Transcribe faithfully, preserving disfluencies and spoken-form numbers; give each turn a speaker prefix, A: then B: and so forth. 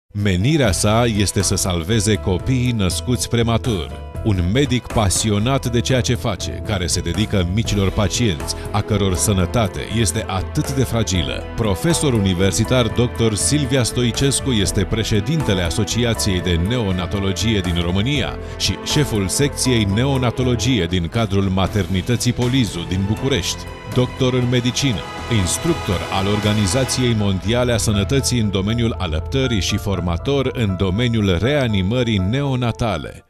A: Menirea sa este să salveze copiii născuți prematur. Un medic pasionat de ceea ce face, care se dedică micilor pacienți, a căror sănătate este atât de fragilă. Profesor universitar doctor Silvia Stoicescu este președintele Asociației de Neonatologie din România și șeful secției Neonatologie din cadrul Maternității Polizu din București. Doctor în medicină, instructor al Organizației Mondiale a Sănătății în domeniul alăptării și formator în domeniul reanimării neonatale.